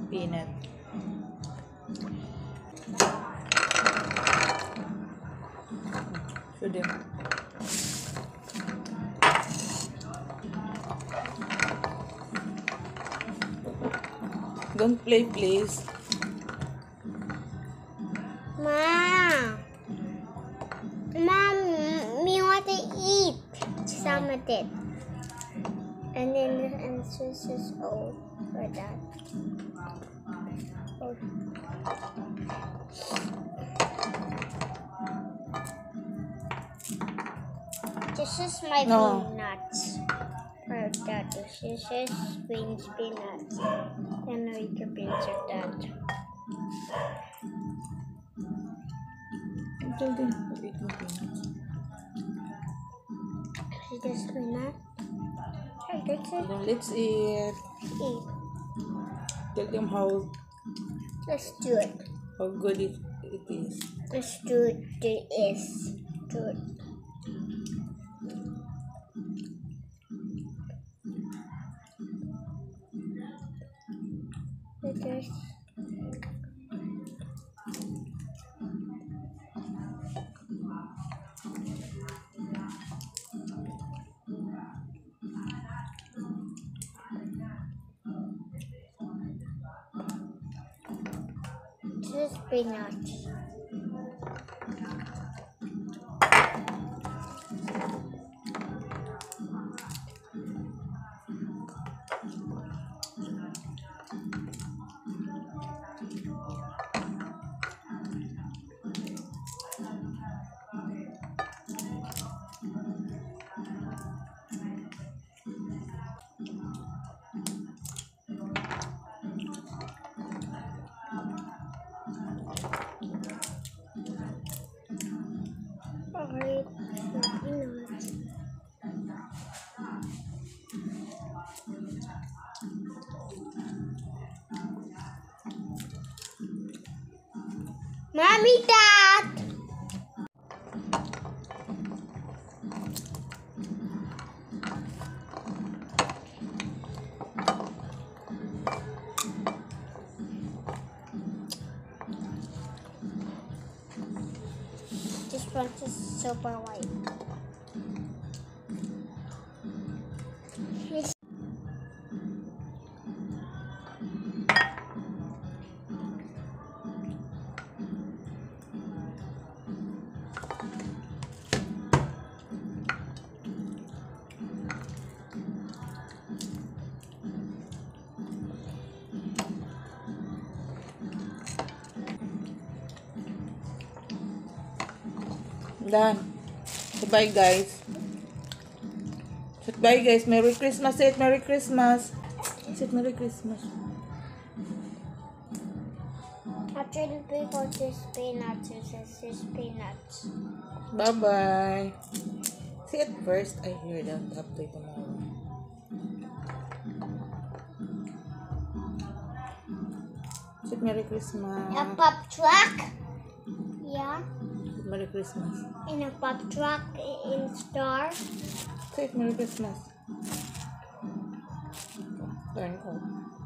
peanut. Show them. Don't play, please. Mom, me want to eat some of it. And then the answers is old for that. Oh. This is my peanuts. For that, this is green peanuts. And we can picture that. Tell them to eat my peanuts. Is this peanut? Hey, that's it. Then let's eat. Eat. Tell them how Let's do it. good it is. Let's do it. It is. Do it. It is. This is peanuts. Alright, peanuts. Mommy, Dad! This one is super white. Done. So bye guys. So bye guys. Merry Christmas. Say it, Merry Christmas. Say it, Merry Christmas. After the people says peanuts, it says peanuts. Bye bye. Say it first. I hear that after tomorrow. Say it, Merry Christmas. A pop truck? Yeah. Merry Christmas. In a pop truck in store. Say it, Merry Christmas. Turn off.